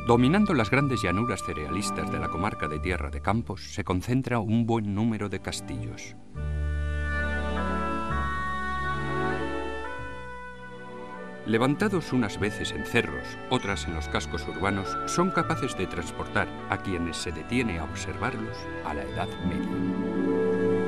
Dominando las grandes llanuras cerealistas de la comarca de Tierra de Campos se concentra un buen número de castillos. Levantados unas veces en cerros, otras en los cascos urbanos, son capaces de transportar a quienes se detiene a observarlos a la Edad Media.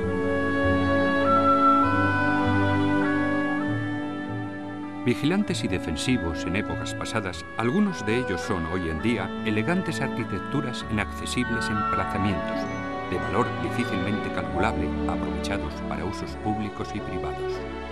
Vigilantes y defensivos en épocas pasadas, algunos de ellos son hoy en día elegantes arquitecturas en accesibles emplazamientos, de valor difícilmente calculable, aprovechados para usos públicos y privados.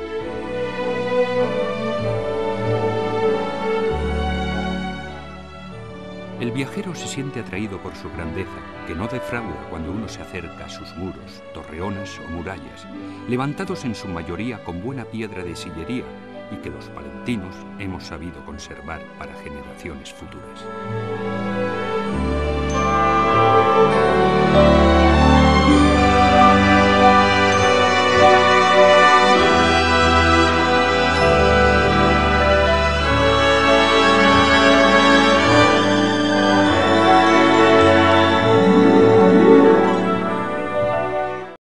El viajero se siente atraído por su grandeza, que no defrauda cuando uno se acerca a sus muros, torreones o murallas, levantados en su mayoría con buena piedra de sillería, y que los palentinos hemos sabido conservar para generaciones futuras.